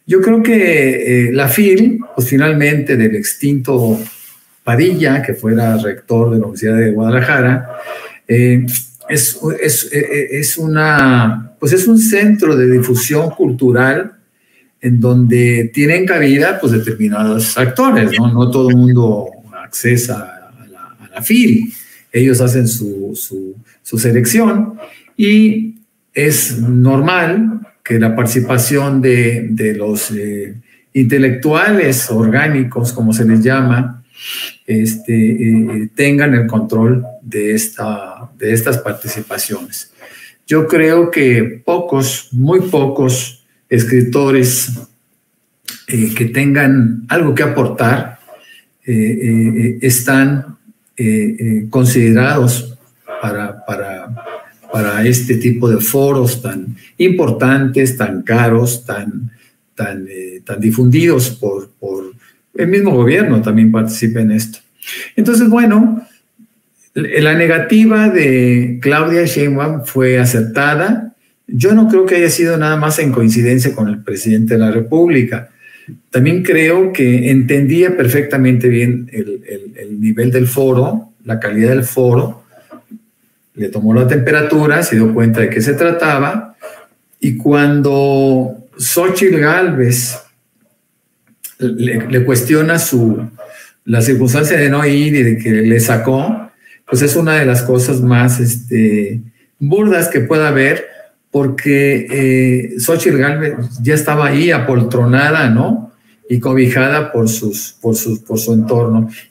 Yo creo que la FIL, pues finalmente del extinto Padilla, que fuera rector de la Universidad de Guadalajara, pues es un centro de difusión cultural en donde tienen cabida pues determinados actores, ¿no? No todo el mundo accesa a la FIL. Ellos hacen su selección y es normal que la participación de los intelectuales orgánicos, como se les llama, tengan el control de estas participaciones. Yo creo que muy pocos escritores que tengan algo que aportar están considerados para este tipo de foros tan importantes, tan caros, tan difundidos por el mismo gobierno también participa en esto. Entonces, bueno, la negativa de Claudia Sheinbaum fue acertada. Yo no creo que haya sido nada más en coincidencia con el presidente de la República. También creo que entendía perfectamente bien el nivel del foro, la calidad del foro, le tomó la temperatura, se dio cuenta de qué se trataba, y cuando Xóchitl Gálvez le cuestiona la circunstancia de no ir y de que le sacó, pues es una de las cosas más burdas que pueda haber, porque Xóchitl Gálvez ya estaba ahí apoltronada, ¿no? Y cobijada por su entorno.